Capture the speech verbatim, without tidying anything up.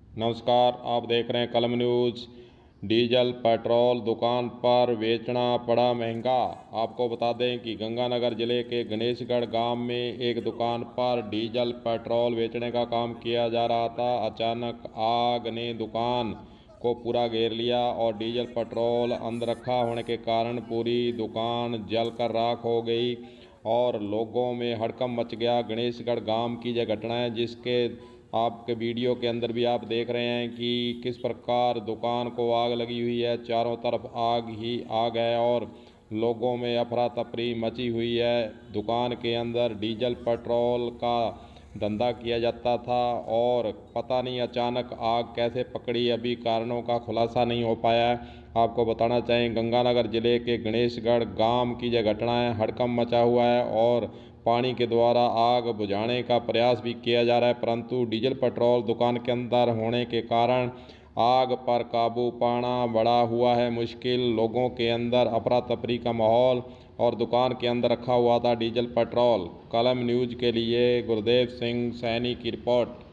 नमस्कार, आप देख रहे हैं कलम न्यूज़। डीजल पेट्रोल दुकान पर बेचना पड़ा महंगा। आपको बता दें कि गंगानगर जिले के गणेशगढ़ गांव में एक दुकान पर डीजल पेट्रोल बेचने का काम किया जा रहा था। अचानक आग ने दुकान को पूरा घेर लिया और डीजल पेट्रोल अंदर रखा होने के कारण पूरी दुकान जलकर राख हो गई और लोगों में हड़कंप मच गया। गणेशगढ़ गांव की यह घटना है, जिसके आपके वीडियो के अंदर भी आप देख रहे हैं कि किस प्रकार दुकान को आग लगी हुई है। चारों तरफ आग ही आग है और लोगों में अफरा तफरी मची हुई है। दुकान के अंदर डीजल पेट्रोल का धंधा किया जाता था और पता नहीं अचानक आग कैसे पकड़ी, अभी कारणों का खुलासा नहीं हो पाया है। आपको बताना चाहें, गंगानगर जिले के गणेशगढ़ गांव की यह घटना है। हड़कंप मचा हुआ है और पानी के द्वारा आग बुझाने का प्रयास भी किया जा रहा है, परंतु डीजल पेट्रोल दुकान के अंदर होने के कारण आग पर काबू पाना बड़ा हुआ है मुश्किल। लोगों के अंदर अफरा तफरी का माहौल और दुकान के अंदर रखा हुआ था डीजल पेट्रोल। कलम न्यूज़ के लिए गुरदेव सिंह सैनी की रिपोर्ट।